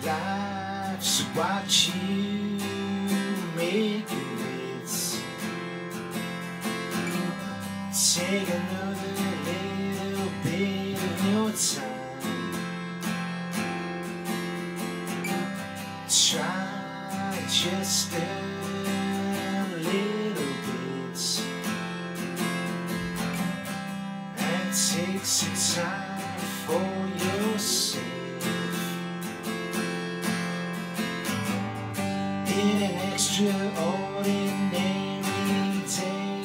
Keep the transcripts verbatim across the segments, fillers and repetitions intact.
Life's what you make it. Take another little bit of your time. Try just a little bit and take some time for yourself. In an extraordinary day,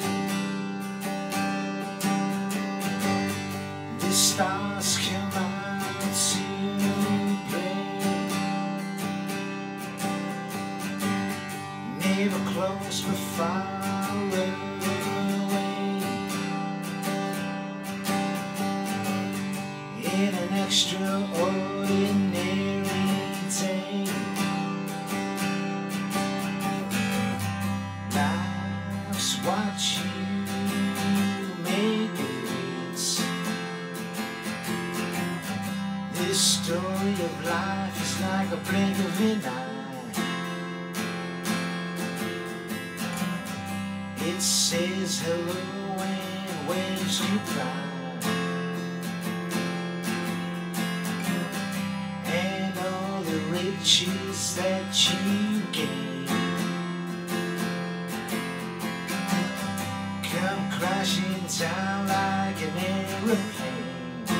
the stars come out to play. Never close but far away. In an extraordinary day, life's what you make it. This story of life is like a blink of an eye. It says hello and waves goodbye. And all the riches that you gain come crashing down like an aeroplane.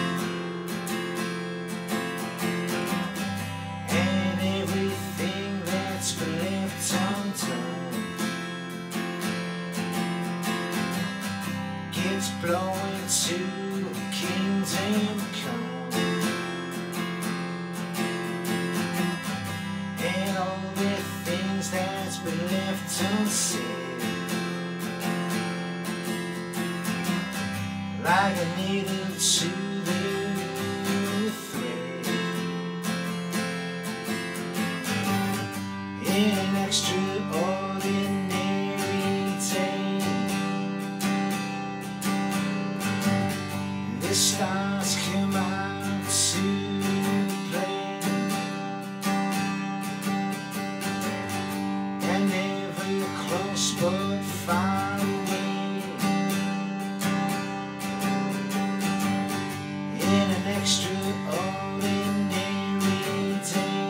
And everything that's been left undone gets blown to kingdom come. And all the things that's been left unsaid, like a needle to the thread. In an extraordinary day, the stars come out to play. And never close but far away. In an extraordinary day,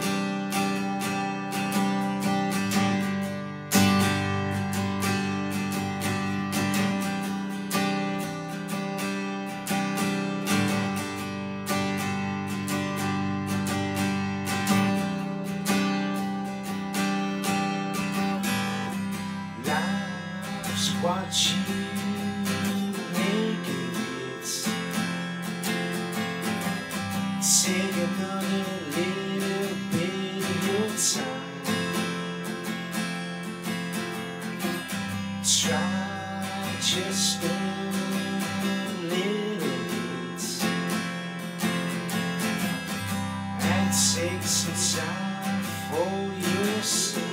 life's what you make it. Take another little bit of your time. Try just a little bit and take some time for yourself.